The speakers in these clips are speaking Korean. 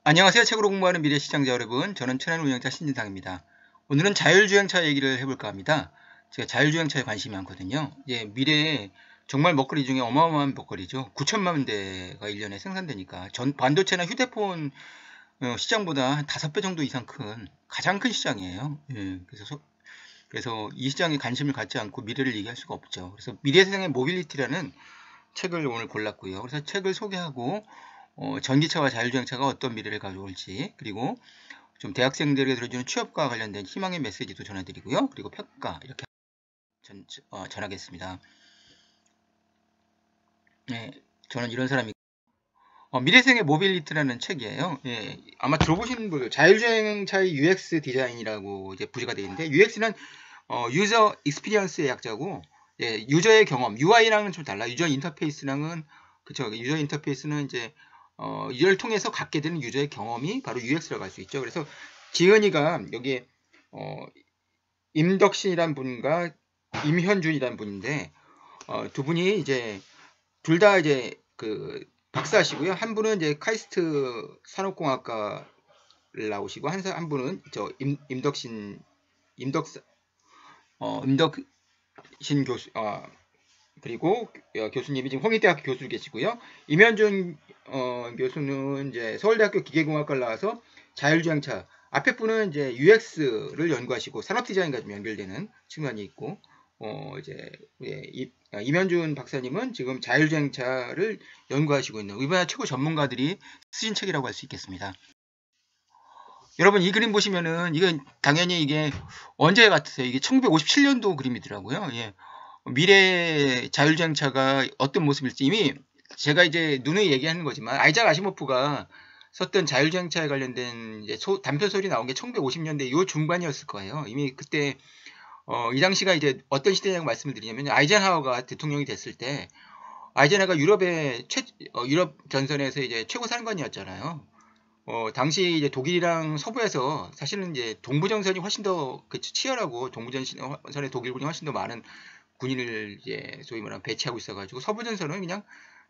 안녕하세요. 책으로 공부하는 미래 시청자 여러분. 저는 채널 운영자 신진상입니다. 오늘은 자율주행차 얘기를 해볼까 합니다. 제가 자율주행차에 관심이 많거든요. 미래에 정말 먹거리 중에 어마어마한 먹거리죠. 9천만 대가 1년에 생산되니까 반도체나 휴대폰 시장보다 한 5배 정도 이상 가장 큰 시장이에요. 그래서 이 시장에 관심을 갖지 않고 미래를 얘기할 수가 없죠. 그래서 미래 세상의 모빌리티라는 책을 오늘 골랐고요. 그래서 책을 소개하고 전기차와 자율주행차가 어떤 미래를 가져올지, 그리고 좀 대학생들에게 들어주는 취업과 관련된 희망의 메시지도 전해드리고요. 그리고 평가 이렇게 전하겠습니다. 네, 저는 이런 사람이 미래생의 모빌리티라는 책이에요. 아마 들어보신 분, 자율주행차의 UX 디자인이라고 이제 부제가 되어 있는데, UX는 유저 익스피리언스의 약자고, 유저의 경험, UI랑은 좀 달라. 유저 인터페이스랑은 그쵸. 유저 인터페이스는 이제 유저를 통해서 갖게 되는 유저의 경험이 바로 UX라고 할 수 있죠. 그래서 지은이가 여기에 임덕신이란 분과 임현준이란 분인데 두 분이 이제 둘 다 이제 그 박사시고요. 한 분은 이제 카이스트 산업공학과를 나오시고 한 분은 저 임덕신 교수 그리고 교수님이 지금 홍익대학교 교수로 계시고요. 임현준 교수는 이제 서울대학교 기계공학과를 나와서 자율주행차, 앞에 분은 이제 UX를 연구하시고 산업디자인과 좀 연결되는 측면이 있고, 임현준 박사님은 지금 자율주행차를 연구하시고 있는 우리나라 최고 전문가들이 쓰신 책이라고 할 수 있겠습니다. 여러분, 이 그림 보시면은 이건 당연히 이게 언제 같으세요? 이게 1957년도 그림이더라고요. 미래 자율주행차가 어떤 모습일지 이미 제가 이제 누누이 얘기하는 거지만 아이작 아시모프가 썼던 자율주행차에 관련된 이제 단편 소리 나온 게 1950년대 요 중반이었을 거예요. 이미 그때 이 당시가 이제 어떤 시대냐고 말씀을 드리냐면 아이젠하워가 대통령이 됐을 때 아이젠하워가 유럽 전선에서 이제 최고 사령관이었잖아요. 당시 이제 독일이랑 서부에서 사실은 이제 동부전선이 훨씬 더 치열하고 동부전선의 독일군이 훨씬 더 많은 군인을 이제 소위 말하면 배치하고 있어가지고 서부전선은 그냥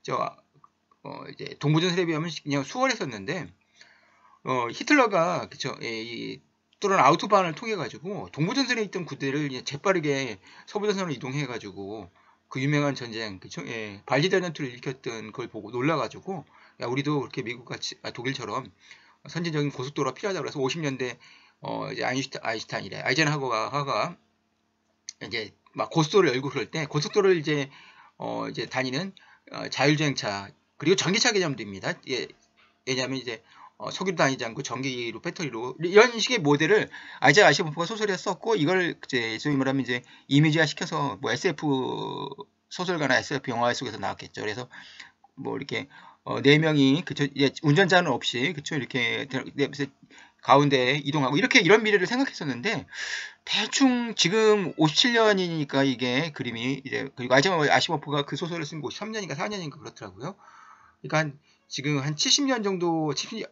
이제 동부전선에 비하면 그냥 수월했었는데 히틀러가 이 뚫은 아우토반을 통해 가지고 동부전선에 있던 구대를 이제 재빠르게 서부전선으로 이동해 가지고 그 유명한 전쟁 발디달 전투를 일으켰던 걸 보고 놀라가지고 야 우리도 그렇게 미국같이 독일처럼 선진적인 고속도로가 필요하다 그래서 50년대 이제 아이젠하워가 이제 막 고속도로를 열고 그럴 때 고속도로를 이제 다니는 자율주행차 그리고 전기차 개념도입니다. 왜냐하면 이제 석유로 다니지 않고 전기로 배터리로 이런 식의 모델을 아이작 아시모프가 소설에 썼고 이걸 이제 소위 말하면 이제 이미지화 시켜서 뭐 SF 소설가나 SF 영화 속에서 나왔겠죠. 그래서 뭐 이렇게 네 명이 운전자는 없이 이렇게 가운데 이동하고 이런 미래를 생각했었는데 대충 지금 57년이니까 이게 그림이 이제 그리고 아시모프가 그 소설을 쓴 게 53년인가 4년인가 그렇더라고요. 그러니까 지금 한 70년 정도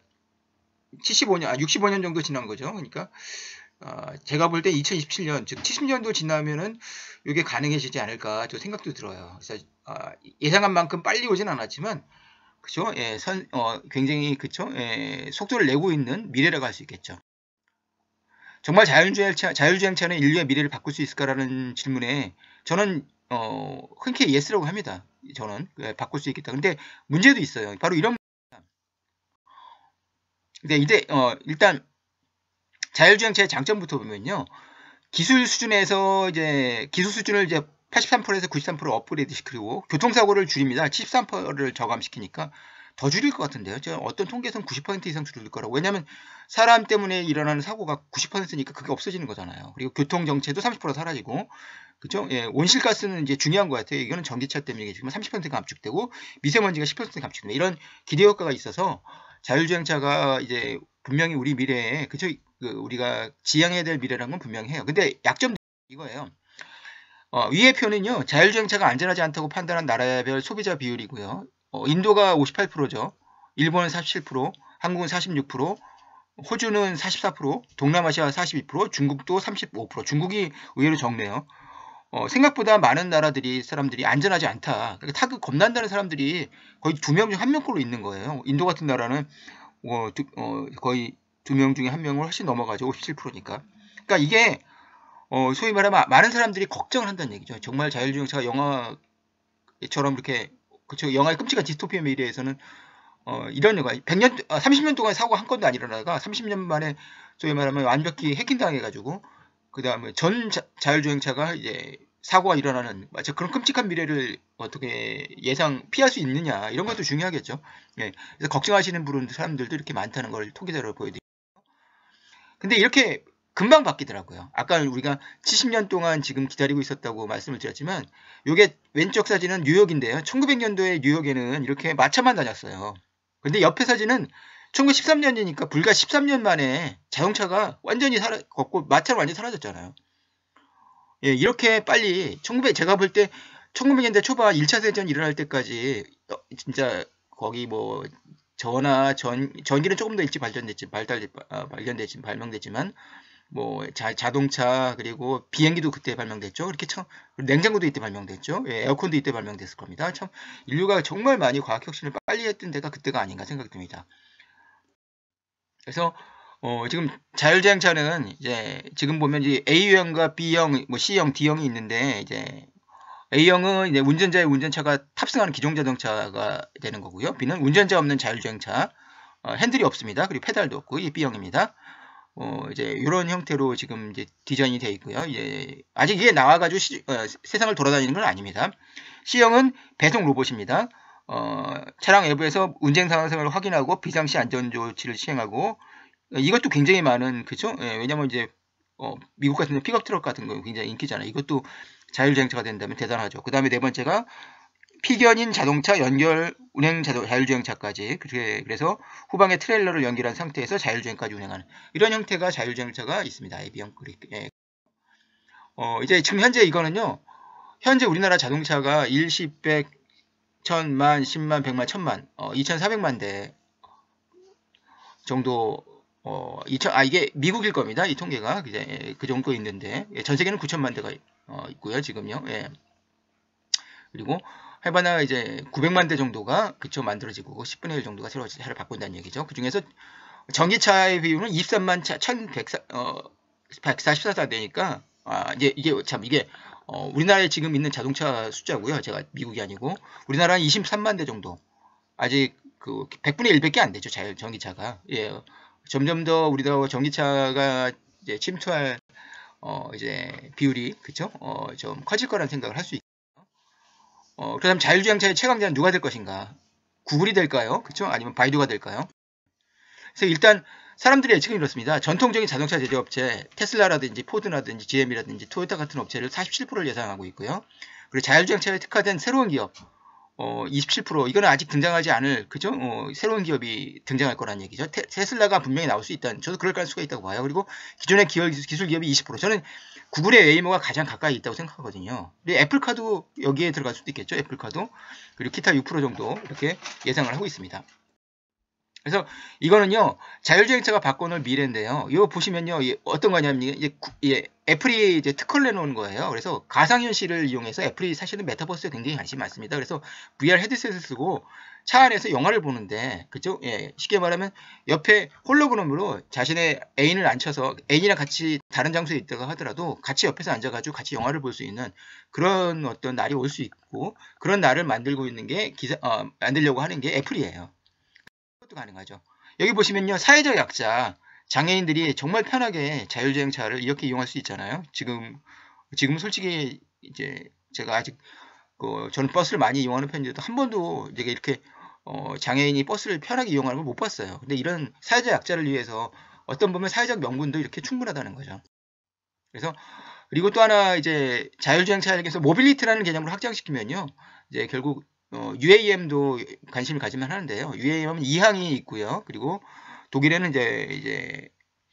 65년 정도 지난 거죠. 그러니까 제가 볼 때 2027년 즉 70년도 지나면은 이게 가능해지지 않을까 저 생각도 들어요. 그래서 예상한 만큼 빨리 오진 않았지만 그죠? 굉장히 속도를 내고 있는 미래라고 할 수 있겠죠. 정말 자율주행차는 인류의 미래를 바꿀 수 있을까라는 질문에 저는 흔쾌히 예스라고 합니다. 저는 바꿀 수 있겠다. 근데 문제도 있어요. 바로 이런 근데 일단 자율주행차의 장점부터 보면요. 기술 수준에서 기술 수준을 83%에서 93% 업그레이드 시키고 교통사고를 줄입니다. 73%를 저감시키니까 더 줄일 것 같은데요. 어떤 통계에서는 90% 이상 줄일 거라고. 왜냐하면 사람 때문에 일어나는 사고가 90%니까 그게 없어지는 거잖아요. 그리고 교통정체도 30% 사라지고, 그죠? 온실가스는 이제 중요한 것 같아요. 이거는 전기차 때문에 지금 30% 감축되고 미세먼지가 10% 감축됩니다. 이런 기대 효과가 있어서 자율주행차가 이제 분명히 우리 미래에 우리가 지향해야 될 미래라는 건 분명히 해요. 근데 약점도 이거예요. 위의 표는요. 자율주행차가 안전하지 않다고 판단한 나라별 소비자 비율이고요. 인도가 58%죠. 일본은 47%, 한국은 46%, 호주는 44%, 동남아시아 42%, 중국도 35%. 중국이 의외로 적네요. 생각보다 많은 사람들이 안전하지 않다. 그러니까 타격 겁난다는 사람들이 거의 2명 중 1명꼴로 있는 거예요. 인도 같은 나라는 거의 2명 중에 1명을 훨씬 넘어가죠. 57%니까. 그러니까 이게 소위 말하면 많은 사람들이 걱정을 한다는 얘기죠. 정말 자율주행차가 영화처럼 이렇게 그쵸, 영화의 끔찍한 디스토피아 미래에서는 이런 영화 30년 동안 사고가 한 건도 안 일어나다가 30년 만에 소위 말하면 완벽히 해킹당해가지고 그 다음에 전 자율주행차가 이제 사고가 일어나는 그런 끔찍한 미래를 어떻게 피할 수 있느냐 이런 것도 중요하겠죠. 예, 그래서 걱정하시는 사람들도 이렇게 많다는 걸 통계자료로 보여드립니다. 근데 이렇게 금방 바뀌더라고요. 아까 우리가 70년 동안 지금 기다리고 있었다고 말씀을 드렸지만 이게 왼쪽 사진은 뉴욕인데요. 1900년도에 뉴욕에는 이렇게 마차만 다녔어요. 근데 옆에 사진은 1913년이니까 불과 13년 만에 자동차가 완전히 걷고 마차는 완전히 사라졌잖아요. 예, 이렇게 빨리 제가 볼 때 1900년대 초반 1차 세전 일어날 때까지 진짜 거기 뭐 전기는 조금 더 일찍 발명됐지만 뭐 자동차 그리고 비행기도 그때 발명됐죠. 이렇게 참 냉장고도 이때 발명됐죠. 예, 에어컨도 이때 발명됐을 겁니다. 참 인류가 정말 많이 과학 혁신을 빨리 했던 데가 그때가 아닌가 생각됩니다. 그래서 지금 자율주행차는 이제 지금 보면 이제 A형과 B형, 뭐 C형, D형이 있는데 이제 A형은 이제 운전자의 운전차가 탑승하는 기존 자동차가 되는 거고요. B는 운전자 없는 자율주행차, 핸들이 없습니다. 그리고 페달도 없고 이게 B형입니다. 이제 이런 형태로 지금 이제 디자인이 되어 있고요. 이제 아직 이게 나와가지고 세상을 돌아다니는 건 아닙니다. C형은 배송 로봇입니다. 차량 외부에서 운행 상황을 확인하고 비상시 안전 조치를 시행하고 이것도 굉장히 많은 그죠? 예, 왜냐면 이제 미국 같은 픽업 트럭 같은 거 굉장히 인기잖아요. 이것도 자율주행차가 된다면 대단하죠. 그 다음에 네 번째가 피견인 자동차 연결 운행 자율주행차까지 그래서 후방에 트레일러를 연결한 상태에서 자율주행까지 운행하는 이런 형태가 자율주행차가 있습니다. A형 그릭. 예. 이제 지금 현재 이거는요. 현재 우리나라 자동차가 1, 10, 100, 1000만, 10만, 100만, 1000만, 2400만 대 정도 이게 미국일 겁니다. 이 통계가 이제 그 정도 있는데 전 세계는 9천만 대가 있고요. 지금요. 예. 그리고 해봐나 이제 900만 대 정도가 그쵸 만들어지고 10분의 1 정도가 새로 차를 바꾼다는 얘기죠. 그 중에서 전기차의 비율은 23만 차 144사 되니까 이게 우리나라에 지금 있는 자동차 숫자고요. 제가 미국이 아니고 우리나라는 23만 대 정도 아직 그 100분의 1밖에 안 되죠. 전기차가. 예. 점점 더 우리나라 전기차가 이제 침투할 이제 비율이 그쵸? 좀 커질 거라는 생각을 할 수 있고. 그다음 자율주행차의 최강자는 누가 될 것인가? 구글이 될까요? 그쵸? 아니면 바이두가 될까요? 그래서 일단 사람들의 예측은 이렇습니다. 전통적인 자동차 제조업체 테슬라라든지 포드라든지 GM이라든지 토요타 같은 업체를 47%를 예상하고 있고요. 그리고 자율주행차에 특화된 새로운 기업 27% 이거는 아직 등장하지 않을 그죠? 새로운 기업이 등장할 거란 얘기죠. 테슬라가 분명히 나올 수 있다는 저도 그럴 가능성이 있다고 봐요. 그리고 기존의 기술 기업이 20% 저는 구글의 웨이모가 가장 가까이 있다고 생각하거든요. 그리고 애플카도 여기에 들어갈 수도 있겠죠. 애플카도 그리고 기타 6% 정도 이렇게 예상을 하고 있습니다. 그래서 이거는요 자율주행차가 바꿔놓을 미래인데요. 이거 보시면요 어떤 거냐면 이제 애플이 이제 특허를 내놓은 거예요. 그래서 가상현실을 이용해서 애플이 사실은 메타버스에 굉장히 관심이 많습니다. 그래서 VR 헤드셋을 쓰고 차 안에서 영화를 보는데 그죠? 예, 쉽게 말하면 옆에 홀로그램으로 자신의 애인을 앉혀서 애인이랑 같이 다른 장소에 있다가 하더라도 같이 옆에서 앉아가지고 같이 영화를 볼 수 있는 그런 어떤 날이 올 수 있고 그런 날을 만들고 있는 게 만들려고 하는 게 애플이에요. 것도 가능하죠. 여기 보시면요. 사회적 약자, 장애인들이 정말 편하게 자율주행차를 이렇게 이용할 수 있잖아요. 지금 솔직히 이제 제가 아직 저는 버스를 많이 이용하는 편인데도 한 번도 이제 이렇게 장애인이 버스를 편하게 이용하는 걸 못 봤어요. 근데 이런 사회적 약자를 위해서 어떤 보면 사회적 명분도 이렇게 충분하다는 거죠. 그래서 그리고 또 하나 이제 자율주행차에서 모빌리티라는 개념으로 확장시키면요. 이제 결국 UAM도 관심을 가지면 하는데요. UAM은 2항이 있고요. 그리고 독일에는 이제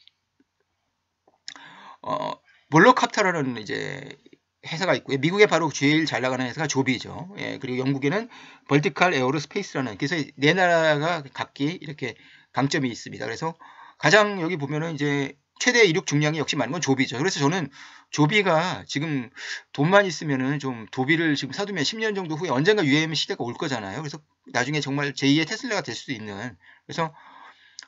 몰로캅터라는 이제 회사가 있고요. 미국에 바로 제일 잘 나가는 회사가 조비죠. 예, 그리고 영국에는 벌티칼 에어로스페이스라는 그래서 네 나라가 각기 이렇게 강점이 있습니다. 그래서 가장 여기 보면은 이제 최대 이륙 중량이 역시 많은 건 조비죠. 그래서 저는 조비가 지금 돈만 있으면은 좀 도비를 지금 사두면 10년 정도 후에 언젠가 UAM 시대가 올 거잖아요. 그래서 나중에 정말 제2의 테슬라가 될 수도 있는 그래서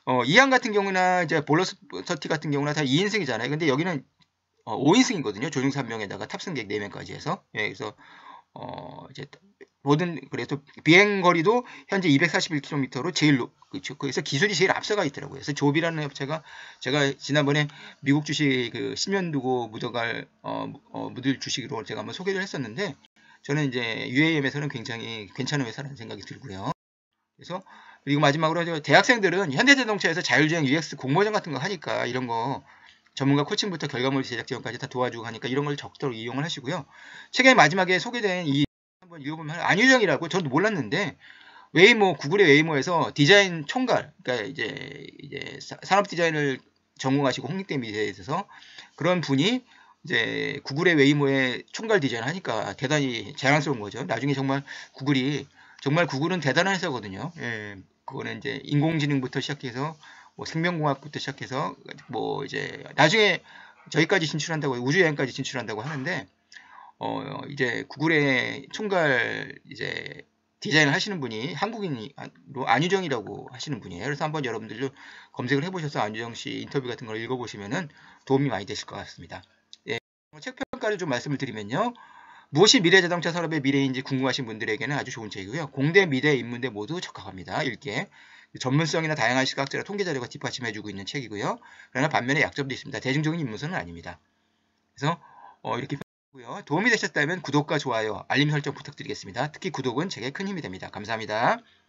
이항 같은 경우나 이제 볼러스터티 같은 경우나 다 2인승이잖아요. 근데 여기는 5인승이거든요. 조종사 1명에다가 탑승객 4명까지 해서. 예, 그래서 이제 모든 그래서 비행 거리도 현재 241km로 제일 그렇죠. 그래서 기술이 제일 앞서가 있더라고요. 그래서 조비라는 업체가 제가 지난번에 미국 주식 그 10년 두고 묻을 주식으로 제가 한번 소개를 했었는데 저는 이제 UAM에서는 굉장히 괜찮은 회사라는 생각이 들고요. 그래서 그리고 마지막으로 대학생들은 현대자동차에서 자율주행 UX 공모전 같은 거 하니까 이런 거 전문가 코칭부터 결과물 제작 지원까지 다 도와주고 하니까 이런 걸 적극적으로 이용을 하시고요. 책의 마지막에 소개된 이 한번 읽어보면 안유정이라고 저도 몰랐는데 웨이모 구글의 웨이모에서 디자인 총괄 그러니까 이제 산업 디자인을 전공하시고 홍익대 미대에서 그런 분이 이제 구글의 웨이모의 총괄 디자인을 하니까 대단히 자랑스러운 거죠. 나중에 정말 구글은 대단한 회사거든요. 예, 그거는 이제 인공지능부터 시작해서 뭐 생명공학부터 시작해서 뭐 이제 나중에 저희까지 진출한다고 우주여행까지 진출한다고 하는데 이제 구글의 총괄 이제 디자인을 하시는 분이 한국인으로 안유정이라고 하시는 분이에요. 그래서 한번 여러분들도 검색을 해보셔서 안유정 씨 인터뷰 같은 걸 읽어보시면은 도움이 많이 되실 것 같습니다. 예, 책 평가를 좀 말씀을 드리면요. 무엇이 미래자동차 산업의 미래인지 궁금하신 분들에게는 아주 좋은 책이고요. 공대, 미대, 인문대 모두 적합합니다. 읽기에. 전문성이나 다양한 시각자료, 통계자료가 뒷받침해주고 있는 책이고요. 그러나 반면에 약점도 있습니다. 대중적인 입문서는 아닙니다. 그래서 이렇게 평가하고요. 도움이 되셨다면 구독과 좋아요, 알림 설정 부탁드리겠습니다. 특히 구독은 제게 큰 힘이 됩니다. 감사합니다.